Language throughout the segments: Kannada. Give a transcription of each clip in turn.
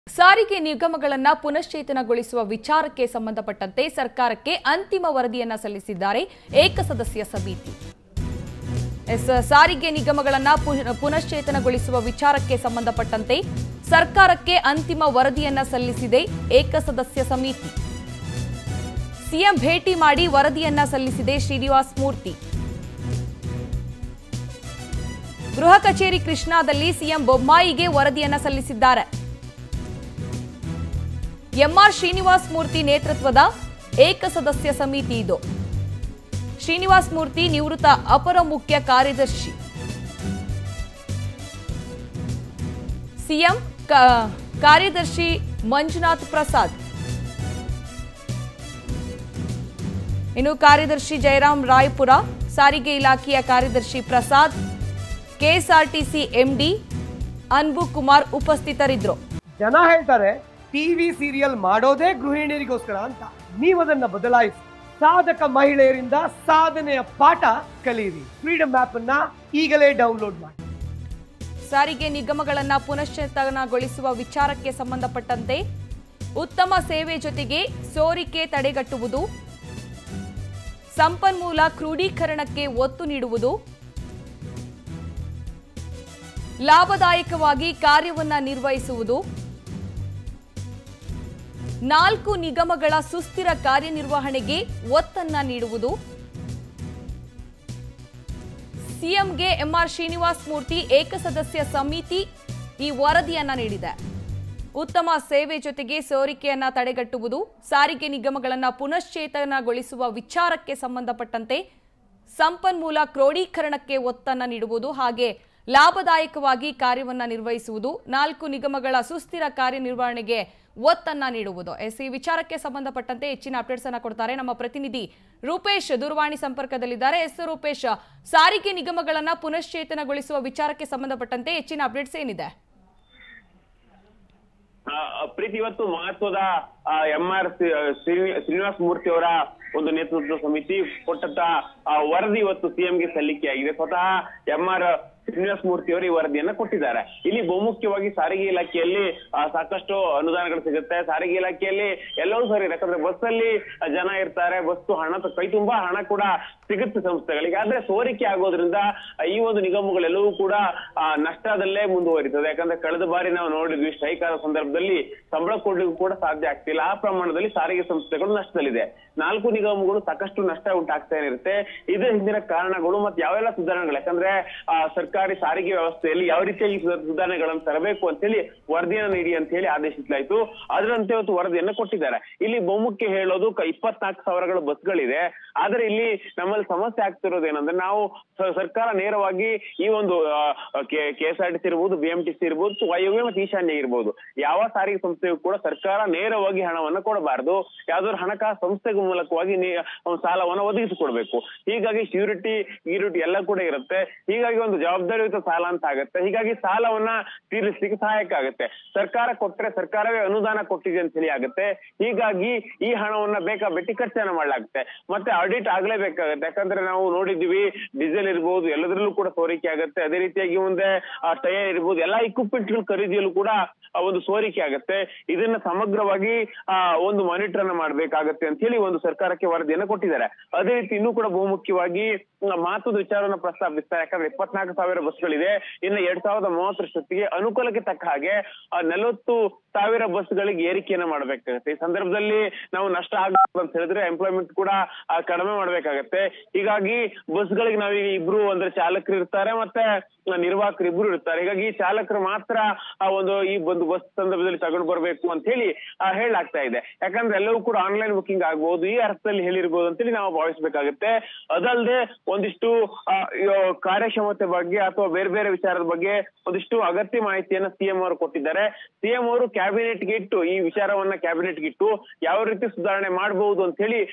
ಸಾರಿಗೆ ನಿಗಮಗಳನ್ನ ಪುನಶ್ಚೇತನಗೊಳಿಸುವ ವಿಚಾರಕ್ಕೆ ಸಂಬಂಧಪಟ್ಟಂತೆ ಸರ್ಕಾರಕ್ಕೆ ಅಂತಿಮ ವರದಿಯನ್ನ ಸಲ್ಲಿಸಿದ್ದಾರೆ ಏಕಸದಸ್ಯ ಸಮಿತಿ. ಸಾರಿಗೆ ನಿಗಮಗಳನ್ನ ಪುನಶ್ಚೇತನಗೊಳಿಸುವ ವಿಚಾರಕ್ಕೆ ಸಂಬಂಧಪಟ್ಟಂತೆ ಸರ್ಕಾರಕ್ಕೆ ಅಂತಿಮ ವರದಿಯನ್ನ ಸಲ್ಲಿಸಿದೆ ಏಕಸದಸ್ಯ ಸಮಿತಿ. ಸಿಎಂ ಭೇಟಿ ಮಾಡಿ ವರದಿಯನ್ನ ಸಲ್ಲಿಸಿದೆ ಶ್ರೀನಿವಾಸ್ ಮೂರ್ತಿ. ಗೃಹ ಕಚೇರಿ ಕೃಷ್ಣಾದಲ್ಲಿ ಸಿಎಂ ಬೊಮ್ಮಾಯಿಗೆ ವರದಿಯನ್ನ ಸಲ್ಲಿಸಿದ್ದಾರೆ. ಎಂಆರ್ ಶ್ರೀನಿವಾಸ್ ಮೂರ್ತಿ ನೇತೃತ್ವದ ಏಕಸದಸ್ಯ ಸಮಿತಿ ಇದು. ಶ್ರೀನಿವಾಸ್ ಮೂರ್ತಿ ನಿವೃತ್ತ ಅಪರ ಮುಖ್ಯ ಕಾರ್ಯದರ್ಶಿ. ಸಿಎಂ ಕಾರ್ಯದರ್ಶಿ ಮಂಜುನಾಥ್ ಪ್ರಸಾದ್, ಇನ್ನು ಕಾರ್ಯದರ್ಶಿ ಜಯರಾಮ್ ರಾಯಪುರ, ಸಾರಿಗೆ ಇಲಾಖೆಯ ಕಾರ್ಯದರ್ಶಿ ಪ್ರಸಾದ್, ಕೆಎಸ್ಆರ್ಟಿಸಿ ಎಂಡಿ ಅನ್ಬು ಕುಮಾರ್ ಉಪಸ್ಥಿತರಿದ್ದರು. ಜನ ಹೇಳ್ತಾರೆ ಟಿವಿ ಸೀರಿಯಲ್ ಮಾಡೋದೇ ಗೃಹಿಣಿಯರಿಗೋಸ್ಕರ ಅಂತ. ನೀವದನ್ನ ಬದಲಾಯಿಸಿ ಸಾಧಕ ಮಹಿಳೆಯರಿಂದ ಸಾಧನೆಯ ಪಾಠ ಕಲಿಯಿರಿ. ಫ್ರೀಡಮ್ ಆಪ್ ಅನ್ನ ಈಗಲೇ ಡೌನ್ಲೋಡ್ ಮಾಡಿ. ಸಾರಿಗೆ ನಿಗಮಗಳನ್ನು ಪುನಶ್ಚೇತನಗೊಳಿಸುವ ವಿಚಾರಕ್ಕೆ ಸಂಬಂಧಪಟ್ಟಂತೆ ಉತ್ತಮ ಸೇವೆ ಜೊತೆಗೆ ಸೋರಿಕೆ ತಡೆಗಟ್ಟುವುದು, ಸಂಪನ್ಮೂಲ ಕ್ರೋಢೀಕರಣಕ್ಕೆ ಒತ್ತು ನೀಡುವುದು, ಲಾಭದಾಯಕವಾಗಿ ಕಾರ್ಯವನ್ನ ನಿರ್ವಹಿಸುವುದು, 4 ನಿಗಮಗಳ ಸುಸ್ಥಿರ ಕಾರ್ಯನಿರ್ವಹಣೆಗೆ ಒತ್ತನ್ನ ನೀಡುವುದು. ಸಿಎಂಗೆ ಎಂಆರ್ ಶ್ರೀನಿವಾಸ್ ಮೂರ್ತಿ ಏಕಸದಸ್ಯ ಸಮಿತಿ ಈ ವರದಿಯನ್ನ ನೀಡಿದೆ. ಉತ್ತಮ ಸೇವೆ ಜೊತೆಗೆ ಸೋರಿಕೆಯನ್ನ ತಡೆಗಟ್ಟುವುದು, ಸಾರಿಗೆ ನಿಗಮಗಳನ್ನು ಪುನಶ್ಚೇತನಗೊಳಿಸುವ ವಿಚಾರಕ್ಕೆ ಸಂಬಂಧಪಟ್ಟಂತೆ ಸಂಪನ್ಮೂಲ ಕ್ರೋಢೀಕರಣಕ್ಕೆ ಒತ್ತನ್ನ ನೀಡುವುದು, ಹಾಗೆ ಲಾಭದಾಯಕವಾಗಿ ಕಾರ್ಯವನ್ನ ನಿರ್ವಹಿಸುವುದು, 4 ನಿಗಮಗಳ ಸುಸ್ಥಿರ ಕಾರ್ಯನಿರ್ವಹಣೆಗೆ ಒತ್ತನ್ನ ನೀಡುವುದು. ಈ ವಿಚಾರಕ್ಕೆ ಸಂಬಂಧಪಟ್ಟಂತೆ ಹೆಚ್ಚಿನ ಅಪ್ಡೇಟ್ಸ್ ಅನ್ನ ಕೊಡ್ತಾರೆ ನಮ್ಮ ಪ್ರತಿನಿಧಿ ರೂಪೇಶ್ ದೂರವಾಣಿ ಸಂಪರ್ಕದಲ್ಲಿದ್ದಾರೆ. ರೂಪೇಶ್, ಸಾರಿಗೆ ನಿಗಮಗಳನ್ನ ಪುನಶ್ಚೇತನಗೊಳಿಸುವ ವಿಚಾರಕ್ಕೆ ಸಂಬಂಧಪಟ್ಟಂತೆ ಹೆಚ್ಚಿನ ಅಪ್ಡೇಟ್ಸ್ ಏನಿದೆ? ಪ್ರೀತಿ, ಇವತ್ತು ಮಹತ್ವದ ಎಂಆರ್ ಶ್ರೀನಿವಾಸ್ ಮೂರ್ತಿ ಅವರ ಒಂದು ನೇತೃತ್ವದ ಸಮಿತಿ ಕೊಟ್ಟಂತ ವರದಿ ಇವತ್ತು ಸಿಎಂಗೆ ಸಲ್ಲಿಕೆಯಾಗಿದೆ. ಸ್ವತಃ ಎಂಆರ್ ಶ್ರೀನಿವಾಸ್ ಮೂರ್ತಿ ಅವರು ಈ ವರದಿಯನ್ನ ಕೊಟ್ಟಿದ್ದಾರೆ. ಇಲ್ಲಿ ಬಹುಮುಖ್ಯವಾಗಿ ಸಾರಿಗೆ ಇಲಾಖೆಯಲ್ಲಿ ಸಾಕಷ್ಟು ಅನುದಾನಗಳು ಸಿಗುತ್ತೆ. ಸಾರಿಗೆ ಇಲಾಖೆಯಲ್ಲಿ ಎಲ್ಲವೂ ಸರಿ, ಯಾಕಂದ್ರೆ ಬಸ್ ಅಲ್ಲಿ ಜನ ಇರ್ತಾರೆ, ಬಸ್ ಹಣ ಕೈ ತುಂಬಾ ಹಣ ಕೂಡ ಸಿಗುತ್ತೆ ಸಂಸ್ಥೆಗಳಿಗೆ. ಆದ್ರೆ ಸೋರಿಕೆ ಆಗೋದ್ರಿಂದ ಈ ಒಂದು ನಿಗಮಗಳೆಲ್ಲವೂ ಕೂಡ ನಷ್ಟದಲ್ಲೇ ಮುಂದುವರಿತದೆ. ಯಾಕಂದ್ರೆ ಕಳೆದ ಬಾರಿ ನಾವು ನೋಡಿದ್ವಿ, ಸ್ಟ್ರೈಕ್ ಆದ ಸಂದರ್ಭದಲ್ಲಿ ಸಂಬಳ ಕೊಡ್ಲಿಕ್ಕೂ ಕೂಡ ಸಾಧ್ಯ ಆಗ್ತಿಲ್ಲ. ಆ ಪ್ರಮಾಣದಲ್ಲಿ ಸಾರಿಗೆ ಸಂಸ್ಥೆಗಳು ನಷ್ಟದಲ್ಲಿದೆ. 4 ನಿಗಮಗಳು ಸಾಕಷ್ಟು ನಷ್ಟ ಉಂಟಾಗ್ತಾ ಇರುತ್ತೆ. ಇದೇ ಹಿಂದಿನ ಕಾರಣಗಳು ಮತ್ತೆ ಯಾವೆಲ್ಲ ಸುಧಾರಣೆಗಳು, ಯಾಕಂದ್ರೆ ಸರ್ಕಾರಿ ಸಾರಿಗೆ ವ್ಯವಸ್ಥೆಯಲ್ಲಿ ಯಾವ ರೀತಿಯಾಗಿ ಸುಧಾರಣೆಗಳನ್ನು ತರಬೇಕು ಅಂತ ಹೇಳಿ ವರದಿಯನ್ನು ನೀಡಿ ಅಂತ ಹೇಳಿ ಆದೇಶಿಸಲಾಯಿತು. ಅದರಂತೆ ಇವತ್ತು ವರದಿಯನ್ನು ಕೊಟ್ಟಿದ್ದಾರೆ. ಇಲ್ಲಿ ಬಹುಮುಖ್ಯ ಹೇಳೋದು 24,000 ಬಸ್ಗಳಿದೆ. ಆದ್ರೆ ಇಲ್ಲಿ ನಮ್ಮಲ್ಲಿ ಸಮಸ್ಯೆ ಆಗ್ತಿರೋದು ಏನಂದ್ರೆ, ನಾವು ಸರ್ಕಾರ ನೇರವಾಗಿ ಈ ಒಂದು ಕೆಎಸ್ಆರ್ಟಿಸಿ ಇರ್ಬೋದು, ಬಿಎಂಟಿಸಿ ಇರ್ಬೋದು, ವಾಯುವ್ಯ ಮತ್ತು ಈಶಾನ್ಯ ಇರ್ಬೋದು, ಯಾವ ಸಾರಿಗೆ ಸಂಸ್ಥೆಗೂ ಕೂಡ ಸರ್ಕಾರ ನೇರವಾಗಿ ಹಣವನ್ನ ಕೊಡಬಾರದು. ಯಾವ್ದಾದ್ರು ಹಣಕಾಸು ಸಂಸ್ಥೆಗಳ ಮೂಲಕವಾಗಿ ಸಾಲವನ್ನು ಒದಗಿಸಿಕೊಡ್ಬೇಕು. ಹೀಗಾಗಿ ಶ್ಯೂರಿಟಿ ಎಲ್ಲ ಕೂಡ ಇರುತ್ತೆ. ಹೀಗಾಗಿ ಒಂದು ಜವಾಬ್ದಾರಿಯುತ ಸಾಲ ಅಂತ ಆಗುತ್ತೆ. ಹೀಗಾಗಿ ಸಾಲವನ್ನ ತೀರಿಸಲಿಕ್ಕೆ ಸಹಾಯಕ ಆಗುತ್ತೆ. ಸರ್ಕಾರ ಕೊಟ್ಟರೆ ಸರ್ಕಾರವೇ ಅನುದಾನ ಕೊಟ್ಟಿದೆ ಅಂತ ಹೇಳಿ ಆಗುತ್ತೆ. ಹೀಗಾಗಿ ಈ ಹಣವನ್ನ ಬೇಕಾಬಿಟ್ಟಿ ಖರ್ಚನ್ನ ಮಾಡ್ಲಾಗುತ್ತೆ. ಮತ್ತೆ ಆಡಿಟ್ ಆಗ್ಲೇಬೇಕಾಗತ್ತೆ. ಯಾಕಂದ್ರೆ ನಾವು ನೋಡಿದ್ವಿ, ಡೀಸೆಲ್ ಇರ್ಬೋದು ಎಲ್ಲದರಲ್ಲೂ ಕೂಡ ಸೋರಿಕೆ ಆಗುತ್ತೆ. ಅದೇ ರೀತಿಯಾಗಿ ಮುಂದೆ ಟೈರ್ ಇರ್ಬೋದು, ಎಲ್ಲಾ ಇಕ್ವಿಪ್ಮೆಂಟ್ ಗಳು ಖರೀದಿಯಲ್ಲೂ ಕೂಡ ಒಂದು ಸೋರಿಕೆ ಆಗುತ್ತೆ. ಇದನ್ನ ಸಮಗ್ರವಾಗಿ ಒಂದು ಮಾನಿಟರ್ ಅನ್ನ ಮಾಡ್ಬೇಕಾಗತ್ತೆ ಅಂತ ಹೇಳಿ ಒಂದು ಸರ್ಕಾರಕ್ಕೆ ವರದಿಯನ್ನು ಕೊಟ್ಟಿದ್ದಾರೆ. ಅದೇ ರೀತಿ ಇನ್ನೂ ಕೂಡ ಬಹುಮುಖ್ಯವಾಗಿ ಮಹತ್ವದ ವಿಚಾರವನ್ನು ಪ್ರಸ್ತಾಪಿಸ್ತಾರೆ. ಯಾಕಂದ್ರೆ 24,000 ಬಸ್ಗಳಿದೆ. ಇನ್ನು 2030 ಅನುಕೂಲಕ್ಕೆ ತಕ್ಕ ಹಾಗೆ 40,000 ಬಸ್ಗಳಿಗೆ ಏರಿಕೆಯನ್ನ ಮಾಡ್ಬೇಕಾಗತ್ತೆ. ಈ ಸಂದರ್ಭದಲ್ಲಿ ನಾವು ನಷ್ಟ ಆಗಬೇಕು ಅಂತ ಹೇಳಿದ್ರೆ ಎಂಪ್ಲಾಯ್ಮೆಂಟ್ ಕೂಡ ಕಡಿಮೆ ಮಾಡ್ಬೇಕಾಗತ್ತೆ. ಹೀಗಾಗಿ ಬಸ್ಗಳಿಗೆ ನಾವೀಗ ಇಬ್ರು ಅಂದ್ರೆ ಚಾಲಕರು ಇರ್ತಾರೆ, ಮತ್ತೆ ನಿರ್ವಾಹಕರು ಇಬ್ರು ಇರ್ತಾರೆ. ಹೀಗಾಗಿ ಚಾಲಕರು ಮಾತ್ರ ಈ ಒಂದು ಬಸ್ ಸಂದರ್ಭದಲ್ಲಿ ತಗೊಂಡು ಬರ್ಬೇಕು ಅಂತ ಹೇಳಿ ಹೇಳಲಾಗ್ತಾ ಇದೆ. ಯಾಕಂದ್ರೆ ಎಲ್ಲವೂ ಕೂಡ ಆನ್ಲೈನ್ ಬುಕಿಂಗ್ ಆಗ್ಬಹುದು, ಈ ಅರ್ಥದಲ್ಲಿ ಹೇಳಿರ್ಬೋದು ಅಂತೇಳಿ ನಾವು ಭಾವಿಸ್ಬೇಕಾಗತ್ತೆ. ಅದಲ್ಲದೆ ಒಂದಿಷ್ಟು ಕಾರ್ಯಕ್ಷಮತೆ ಬಗ್ಗೆ ಅಥವಾ ಬೇರೆ ಬೇರೆ ವಿಚಾರದ ಬಗ್ಗೆ ಒಂದಿಷ್ಟು ಅಗತ್ಯ ಮಾಹಿತಿಯನ್ನ ಸಿಎಂ ಅವರು ಕೊಟ್ಟಿದ್ದಾರೆ. ಸಿಎಂ ಅವರು ಕ್ಯಾಬಿನೆಟ್ಗೆ ಇಟ್ಟು ಈ ವಿಚಾರವನ್ನ ಕ್ಯಾಬಿನೆಟ್ಗೆ ಇಟ್ಟು ಯಾವ ರೀತಿ ಸುಧಾರಣೆ ಮಾಡಬಹುದು ಅಂತ ಹೇಳಿ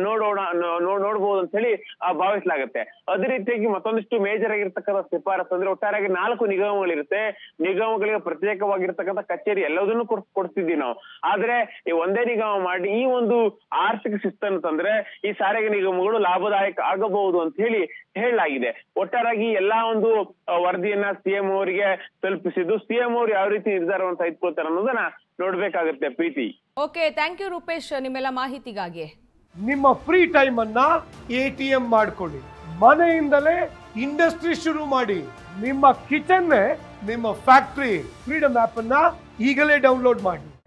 ನೋಡ್ಬೋದು ಅಂತ ಹೇಳಿ ಭಾವಿಸಲಾಗುತ್ತೆ. ಅದೇ ರೀತಿಯಾಗಿ ಮತ್ತೊಂದಿಷ್ಟು ಮೇಜರ್ ಆಗಿರ್ತಕ್ಕಂಥ ಶಿಫಾರಸು ಅಂದ್ರೆ, ಒಟ್ಟಾರೆಯಾಗಿ 4 ನಿಗಮಗಳಿರುತ್ತೆ. ನಿಗಮಗಳಿಗೆ ಪ್ರತ್ಯೇಕವಾಗಿರ್ತಕ್ಕಂಥ ಕಚೇರಿ ಎಲ್ಲದನ್ನು ಕೊಡ್ತಿದ್ವಿ ನಾವು. ಆದ್ರೆ ಈ ಒಂದೇ ನಿಗಮ ಮಾಡಿ ಈ ಒಂದು ಆರ್ಥಿಕ ಶಿಸ್ತನ್ನು ತಂದ್ರೆ ಈ ಸಾರಿಗೆ ನಿಗಮಗಳು ಲಾಭದಾಯಕ ಆಗಬಹುದು ಅಂತ ಹೇಳಿ ಹೇಳಲಾಗಿದೆ. ಒಟ್ಟಾರೆಯಾಗಿ ಎಲ್ಲಾ ಒಂದು ವರದಿಯನ್ನ ಸಿಎಂ ಅವರಿಗೆ ತಲುಪಿಸಿದ್ದು, ಸಿಎಂ ಅವರು ಯಾವ ರೀತಿ ನಿರ್ಧಾರವನ್ನು ತೆಗೆದುಕೊಳ್ತಾರೆ ಅನ್ನೋದನ್ನ ನೋಡ್ಬೇಕಾಗುತ್ತೆ Preethi. Okay, thank you Rupesh ನಿಮ್ಮೆಲ್ಲ ಮಾಹಿತಿಗಾಗಿ. ನಿಮ್ಮ ಫ್ರೀ ಟೈಮ್ ಅನ್ನ ATM ಮಾಡ್ಕೊಳ್ಳಿ, ಮನೆಯಿಂದಲೇ ಇಂಡಸ್ಟ್ರಿ ಶುರು ಮಾಡಿ, ನಿಮ್ಮ ಕಿಚನ್ ನಿಮ್ಮ ಫ್ಯಾಕ್ಟರಿ. ಫ್ರೀಡಮ್ ಆಪ್ ಅನ್ನ ಈಗಲೇ ಡೌನ್ಲೋಡ್ ಮಾಡಿ.